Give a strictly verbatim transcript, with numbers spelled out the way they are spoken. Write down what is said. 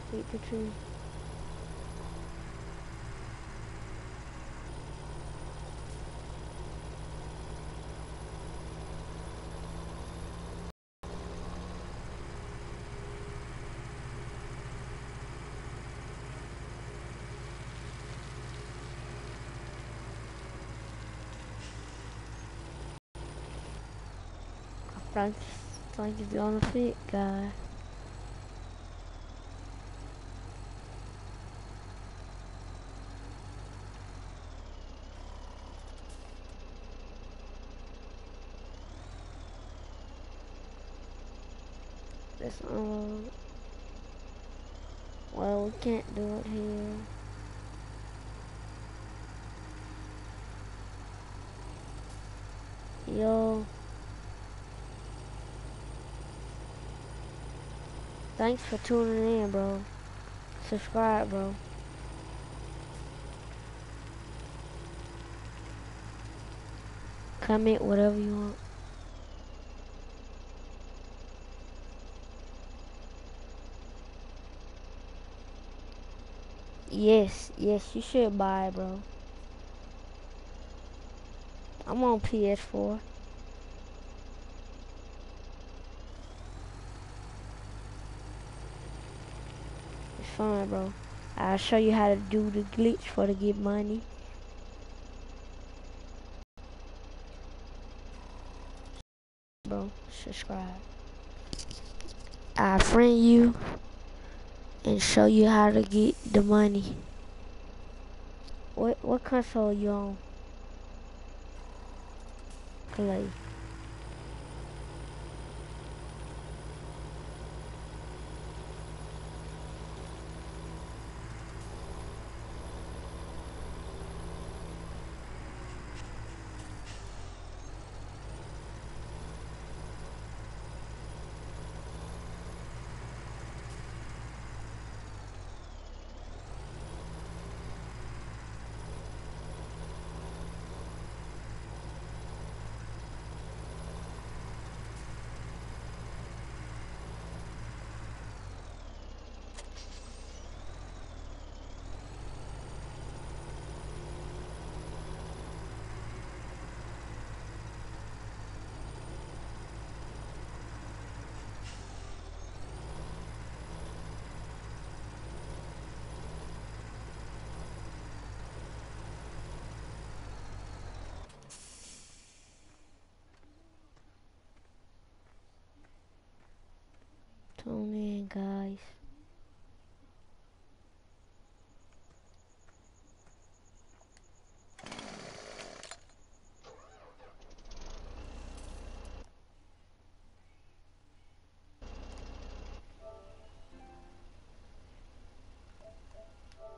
Eat the tree. Frank, Frank is the only fit guy. Let's unload. Well, we can't do it here. Yo. Thanks for tuning in, bro. Subscribe, bro. Comment whatever you want. Yes, yes, you should buy, bro. I'm on P S four. It's fun, bro. I'll show you how to do the glitch for to get money. Bro, subscribe. I'll friend you and show you how to get the money. What what console you on? Play. Tune in, guys.